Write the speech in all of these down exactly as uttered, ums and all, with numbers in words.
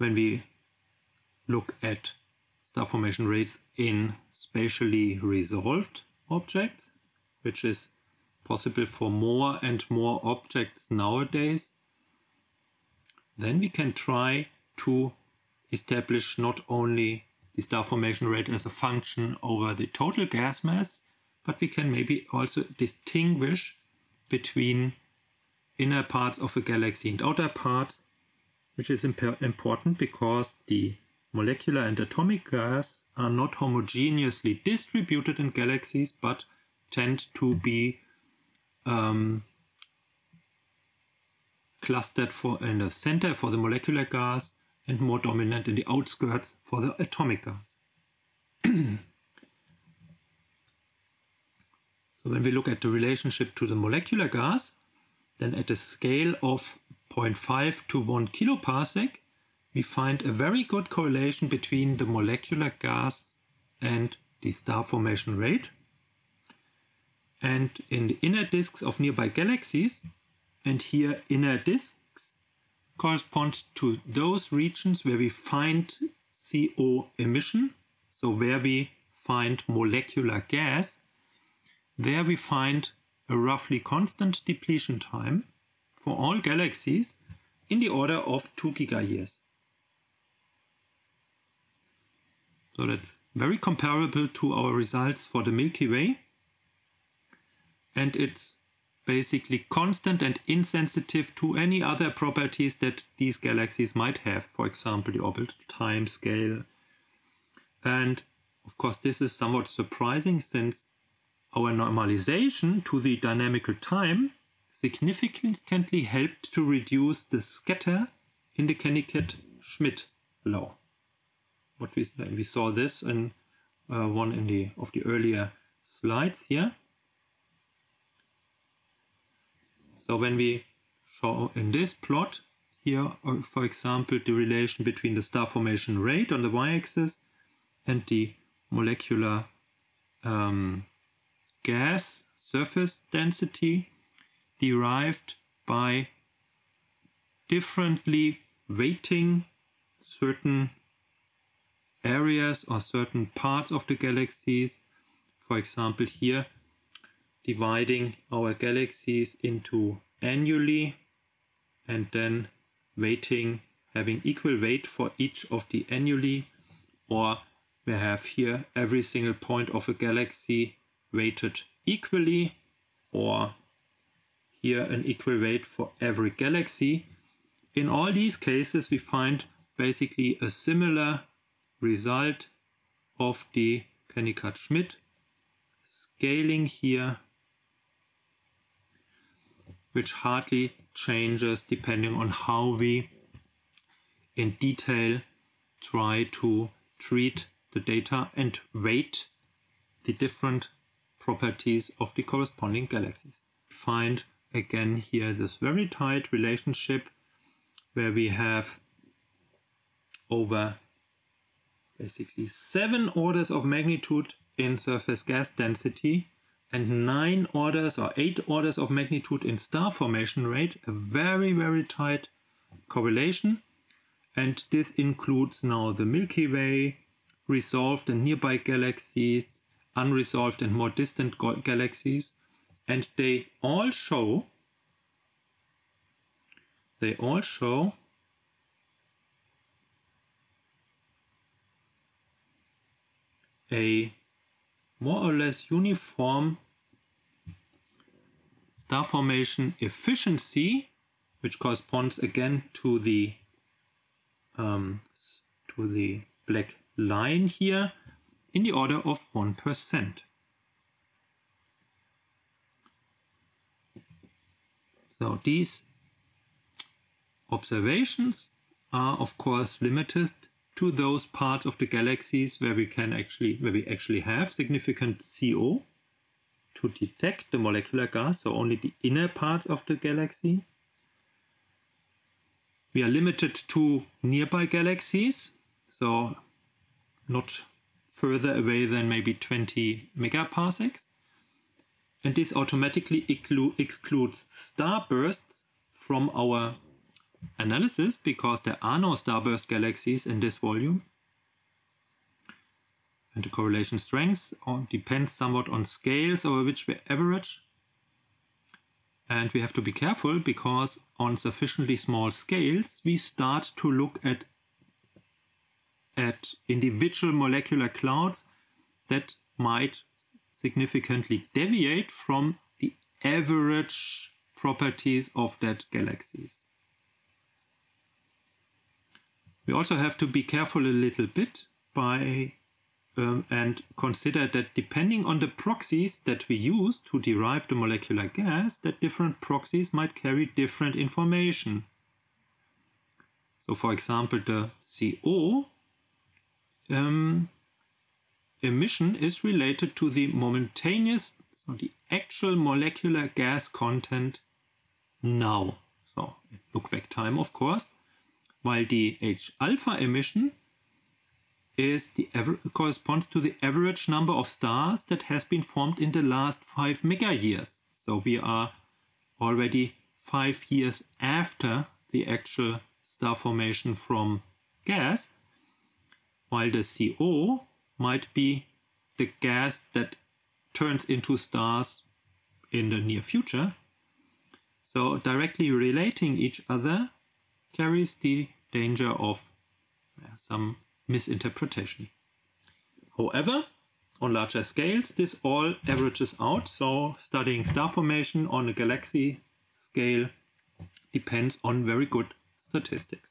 when we look at star formation rates in spatially resolved objects, which is possible for more and more objects nowadays, then we can try to establish not only the star formation rate as a function over the total gas mass, but we can maybe also distinguish between inner parts of a galaxy and outer parts, which is imp important because the molecular and atomic gas are not homogeneously distributed in galaxies, but tend to be um, clustered for in the center for the molecular gas and more dominant in the outskirts for the atomic gas. So when we look at the relationship to the molecular gas, then at a scale of zero point five to one kiloparsec, we find a very good correlation between the molecular gas and the star formation rate. And in the inner disks of nearby galaxies, and here inner disks correspond to those regions where we find C O emission, so where we find molecular gas, there we find a roughly constant depletion time for all galaxies in the order of two gigayears. So that's very comparable to our results for the Milky Way, and it's basically constant and insensitive to any other properties that these galaxies might have, for example the orbital time scale. And of course this is somewhat surprising, since our normalization to the dynamical time significantly helped to reduce the scatter in the Kenniket-Schmidt law. What we, we saw this in uh, one in the of the earlier slides here. So when we show in this plot here, uh, for example, the relation between the star formation rate on the y-axis and the molecular um, gas surface density derived by differently weighting certain areas or certain parts of the galaxies. For example, here dividing our galaxies into annuli and then weighting, having equal weight for each of the annuli, or we have here every single point of a galaxy weighted equally, or here an equal weight for every galaxy. In all these cases we find basically a similar result of the Kenniket-Schmidt scaling here, which hardly changes depending on how we in detail try to treat the data and weight the different properties of the corresponding galaxies. Find again here this very tight relationship where we have over basically seven orders of magnitude in surface gas density and nine orders or eight orders of magnitude in star formation rate, a very, very tight correlation. And this includes now the Milky Way, resolved and nearby galaxies, unresolved and more distant galaxies. And they all show, they all show a more or less uniform star formation efficiency, which corresponds again to the um, to the black line here, in the order of one percent. So these observations are of course limited to those parts of the galaxies where we can actually where we actually have significant C O to detect the molecular gas, so only the inner parts of the galaxy. We are limited to nearby galaxies, so not further away than maybe twenty megaparsecs. And this automatically excludes starbursts from our analysis because there are no starburst galaxies in this volume. And the correlation strength depends somewhat on scales over which we average. And we have to be careful because on sufficiently small scales we start to look at, at individual molecular clouds that might significantly deviate from the average properties of that galaxies. We also have to be careful a little bit by um, and consider that depending on the proxies that we use to derive the molecular gas, that different proxies might carry different information. So for example, the C O um, emission is related to the momentaneous, so the actual molecular gas content now. So look back time, of course, while the H alpha emission is the corresponds to the average number of stars that has been formed in the last five mega years. So we are already five years after the actual star formation from gas, while the C O might be the gas that turns into stars in the near future. So directly relating each other carries the danger of uh, some misinterpretation. However, on larger scales, this all averages out. So studying star formation on a galaxy scale depends on very good statistics.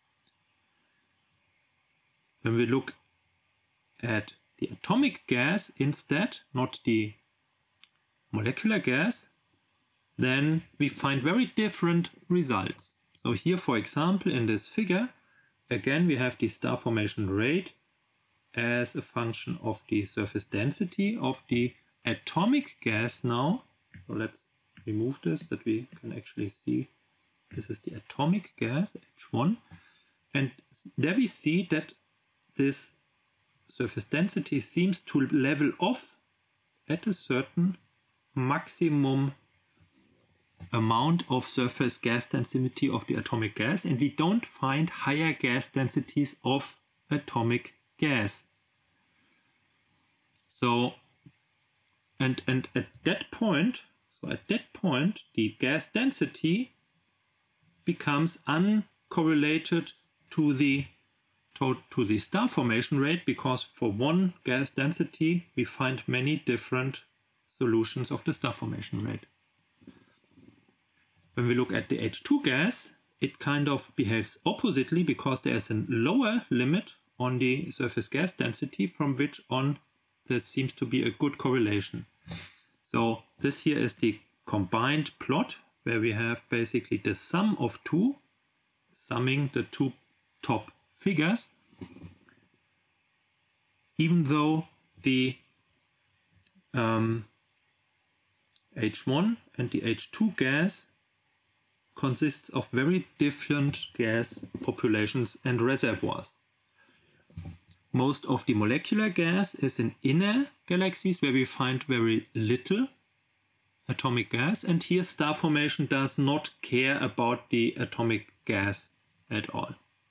When we look at the atomic gas instead, not the molecular gas, then we find very different results. So here, for example, in this figure, again, we have the star formation rate as a function of the surface density of the atomic gas now. So let's remove this, that we can actually see this is the atomic gas, H one. And there we see that this surface density seems to level off at a certain maximum amount of surface gas density of the atomic gas, and we don't find higher gas densities of atomic gas. So, and, and at that point, so at that point, the gas density becomes uncorrelated to the to, to the star formation rate, because for one gas density we find many different solutions of the star formation rate. When we look at the H two gas, it kind of behaves oppositely, because there is a lower limit on the surface gas density from which on there seems to be a good correlation. So this here is the combined plot where we have basically the sum of two, summing the two top figures, even though the um, H one and the H two gas consists of very different gas populations and reservoirs. Most of the molecular gas is in inner galaxies where we find very little atomic gas, and here star formation does not care about the atomic gas at all.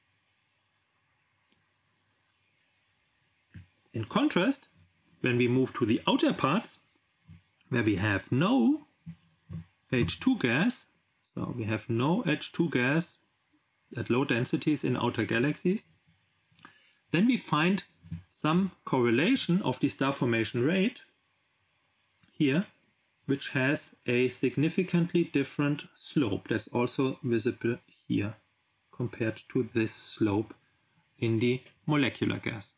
In contrast, when we move to the outer parts, where we have no H two gas, so we have no H two gas at low densities in outer galaxies, then we find some correlation of the star formation rate here, which has a significantly different slope. That's also visible here compared to this slope in the molecular gas.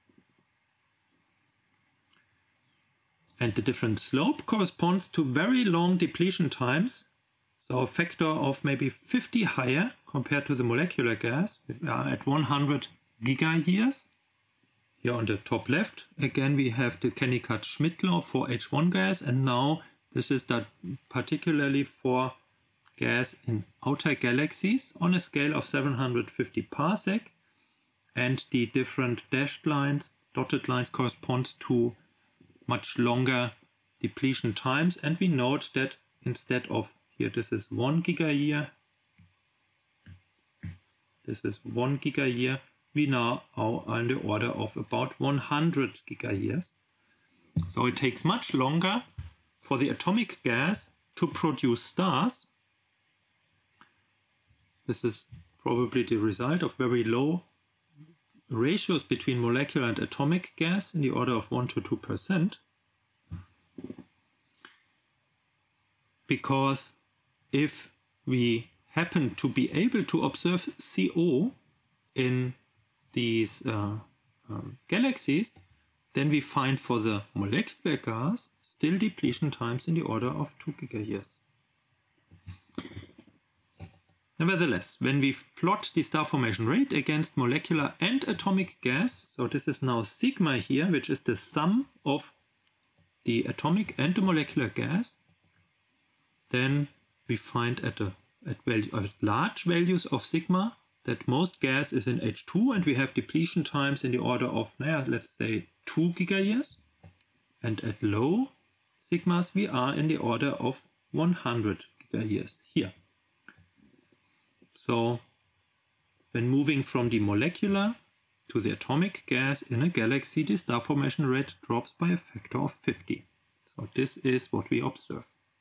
And the different slope corresponds to very long depletion times. So a factor of maybe fifty higher compared to the molecular gas. We are at one hundred gigayears. Here on the top left, again, we have the Kennicutt-Schmidt law for H one gas, and now this is that particularly for gas in outer galaxies on a scale of seven hundred fifty parsec, and the different dashed lines, dotted lines, correspond to much longer depletion times, and we note that instead of here, this is one gigayear, this is one gigayear, we now are on the order of about one hundred gigayears. So it takes much longer for the atomic gas to produce stars. This is probably the result of very low ratios between molecular and atomic gas in the order of one to two percent. Because if we happen to be able to observe C O in these uh, um, galaxies, then we find for the molecular gas still depletion times in the order of two gigayears. Nevertheless, when we plot the star formation rate against molecular and atomic gas, so this is now sigma here, which is the sum of the atomic and the molecular gas, then we find at, a, at, value, at large values of sigma that most gas is in H two, and we have depletion times in the order of, yeah, let's say, two gigayears. And at low sigmas, we are in the order of one hundred gigayears here. So when moving from the molecular to the atomic gas in a galaxy, the star formation rate drops by a factor of fifty. So this is what we observe.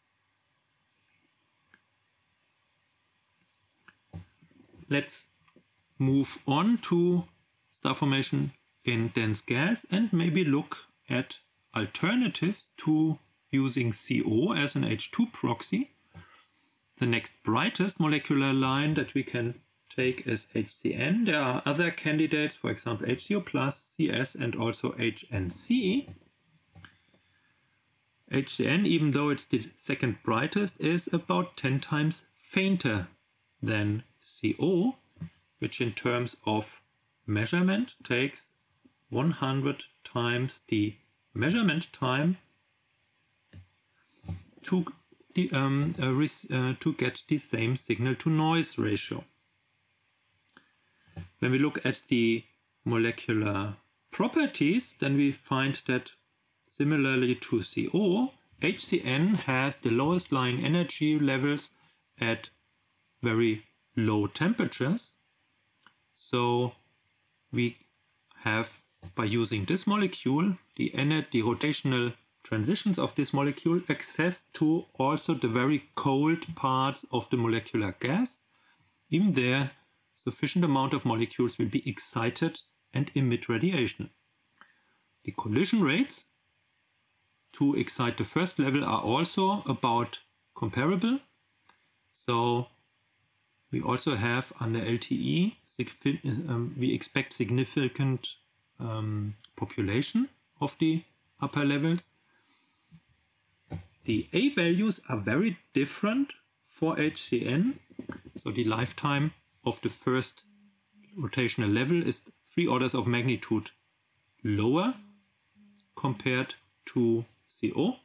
Let's move on to star formation in dense gas and maybe look at alternatives to using C O as an H two proxy. The next brightest molecular line that we can take is H C N. There are other candidates, for example H C O plus, C S, and also H N C. H C N, even though it's the second brightest, is about ten times fainter than C O, which in terms of measurement takes one hundred times the measurement time to, the, um, uh, uh, to get the same signal to noise ratio. When we look at the molecular properties, then we find that similarly to C O, H C N has the lowest lying energy levels at very low temperatures. So we have, by using this molecule, the, the rotational transitions of this molecule, access to also the very cold parts of the molecular gas. Even there, sufficient amount of molecules will be excited and emit radiation. The collision rates to excite the first level are also about comparable. So we also have under L T E, um, we expect significant um, population of the upper levels. The A values are very different for H C N. So the lifetime of the first rotational level is three orders of magnitude lower compared to C O.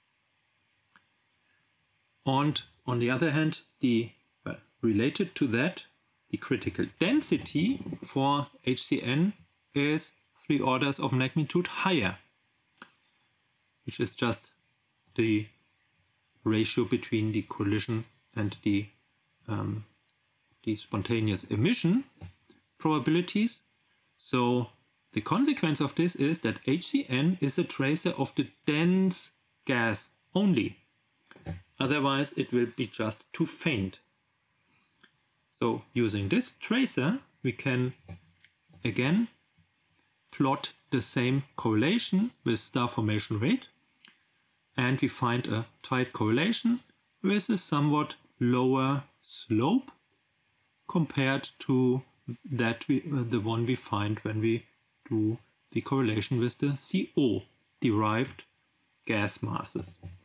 And on the other hand, the well, related to that, the critical density for H C N is three orders of magnitude higher, which is just the ratio between the collision and the, um, the spontaneous emission probabilities. So the consequence of this is that H C N is a tracer of the dense gas only. Otherwise, it will be just too faint. So using this tracer, we can again plot the same correlation with star formation rate, and we find a tight correlation with a somewhat lower slope compared to that we, uh, the one we find when we do the correlation with the C O derived gas masses.